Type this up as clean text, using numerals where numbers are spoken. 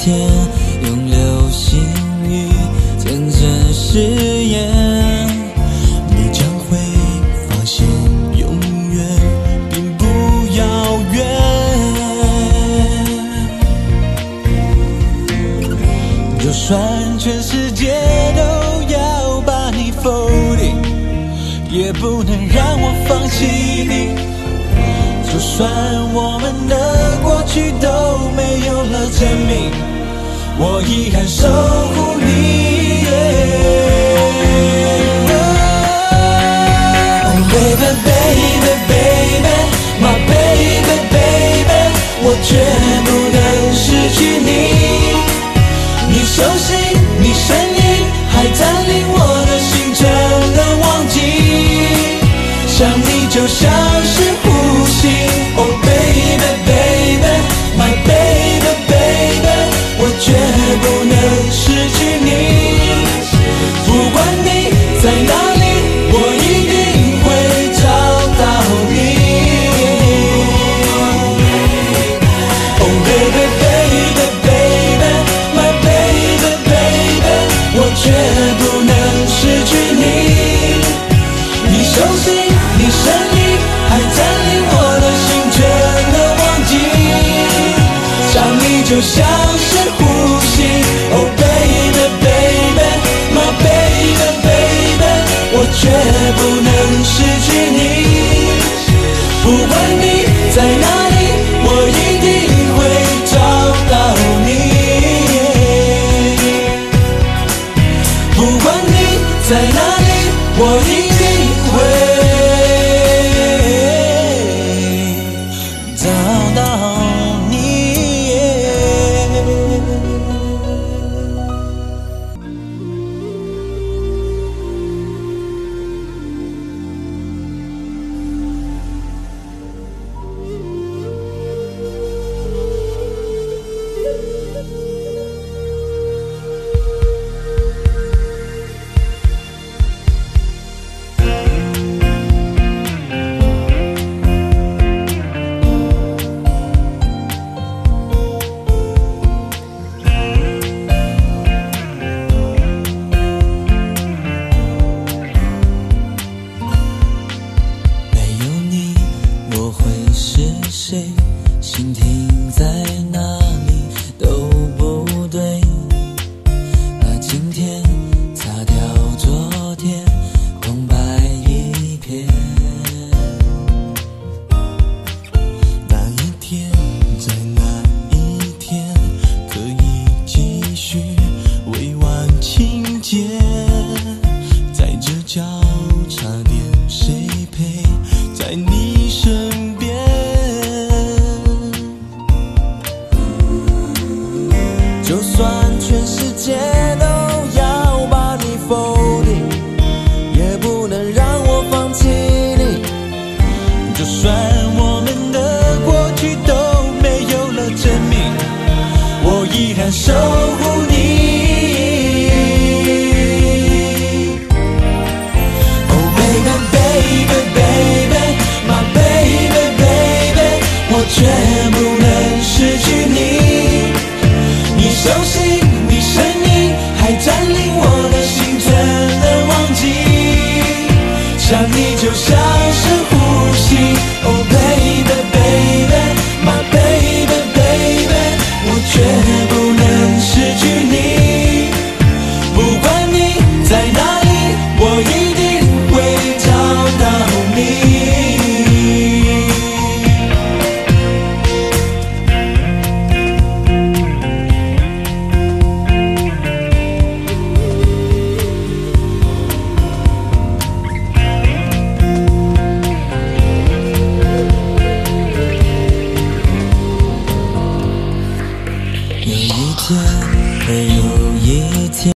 天，用流星雨见证誓言，你将会发现永远并不遥远。就算全世界都要把你否定，也不能让我放弃你。就算我们的过去都没有了证明，我依然守护你。Oh baby baby baby my baby baby， 我绝不能失去你。你手心，你声音还占领我的心，怎能忘记？想你就像是呼吸。Oh baby baby my baby baby， 我绝不能失去你。不管你在哪里，我一定会找到你。Oh baby baby baby my baby baby， 我绝不能失去你。你手心，你声音还占领我的心，却能忘记。想你就像是呼吸。Oh baby baby my baby baby， 我绝不能失去你。不管你在哪里，我一定会找到你。不管你在哪里，我一定会找到你。谁心停在哪里都不对，那今天擦掉昨天，空白一片。那一天，在那一天，可以继续未完情节，在这交叉点，谁陪在你身边？就算全世界都要把你否定，也不能让我放弃你。就算我们的过去都没有了证明，我依然守护你。Oh baby baby baby my baby baby， 我绝不能失去你。你手心，你声音还占领我的心，怎能忘记？想你就像是呼吸。Oh baby baby my baby baby， 我绝不能失去你。不管你在哪里，我一定会找到你。有一天，会有一天。